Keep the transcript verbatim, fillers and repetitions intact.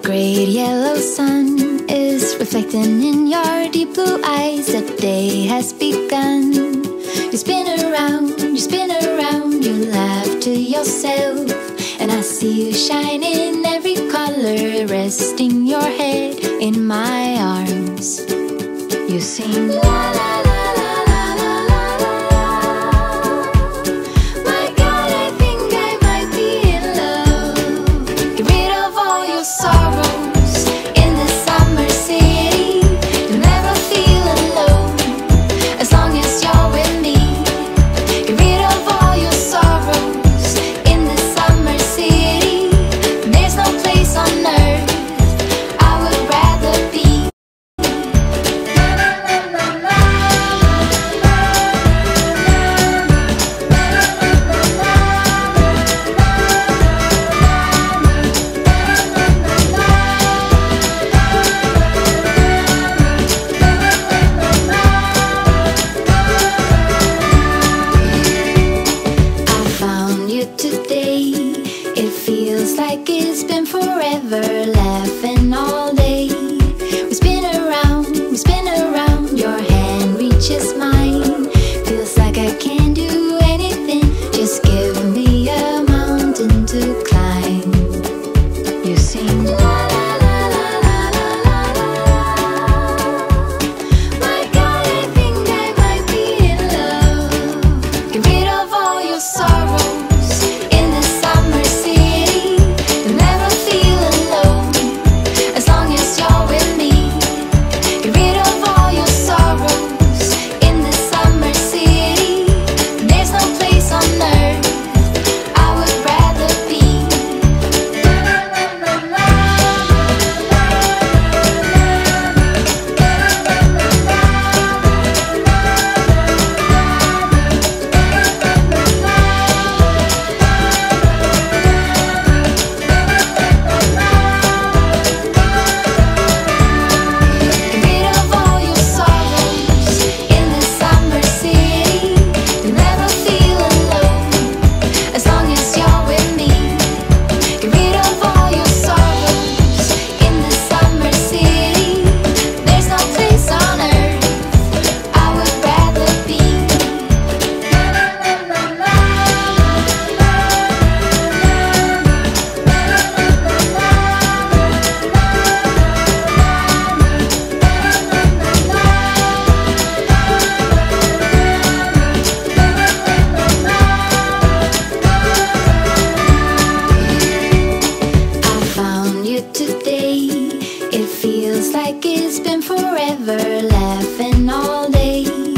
great yellow sun is reflecting in your deep blue eyes. The day has begun. You spin around, you spin around, you laugh to yourself, and I see you shine in every color, resting your head in my arms. You sing la la la la la la la la. My God, I think I might be in love. Get rid of all your sorrows in the summer city. You'll never feel alone as long as you're with me. Get rid of all your sorrows in the summer city. There's no place on earth I would rather be. Today, it feels like it's been forever, laughing all day. We spin around, we spin around, your hand reaches mine. Feels like I can't do anything, just give me a mountain to climb. You sing la la la la la la la la. My God, I think I might be in love. Get rid of all your sorrows today. It feels like it's been forever, laughing all day.